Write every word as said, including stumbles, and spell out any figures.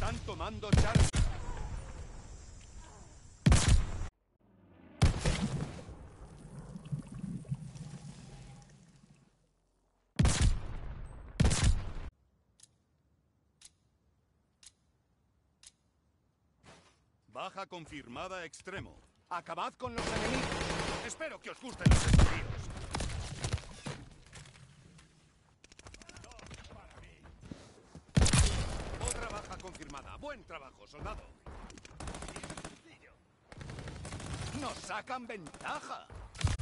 Están tomando Charlie. Baja confirmada extremo. Acabad con los enemigos. Espero que os gusten los desafíos. Otra baja confirmada. Buen trabajo, soldado. Nos sacan ventaja.